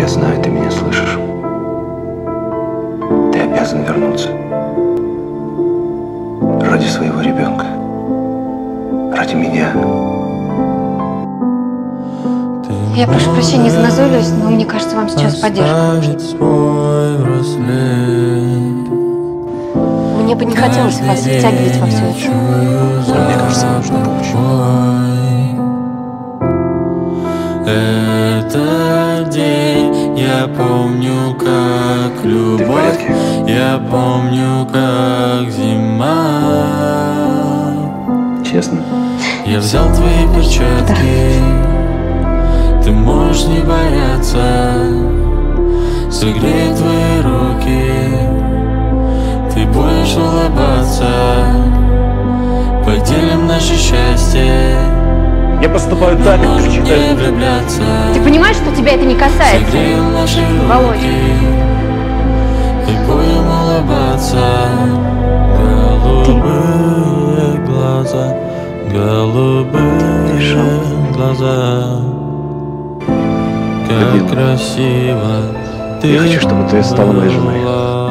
Я знаю, ты меня слышишь. Ты обязан вернуться. Ради своего ребенка. Ради меня. Я прошу прощения за назойливость, но мне кажется, вам сейчас поддержка. Мне бы не хотелось вас втягивать во все это. Но мне кажется, вам нужна помощь. Этот день я помню как любовь, я помню как зима. Честно? Я взял твои перчатки, ты можешь не бояться, согрей твои руки, ты будешь улыбаться, поделим наше счастье. Я поступаю так, как ты считаешь. Ты понимаешь, что тебя это не касается? Володя. И будем улыбаться. Голубые глаза, голубые глаза. Как красиво. Я хочу, чтобы ты стала моей женой.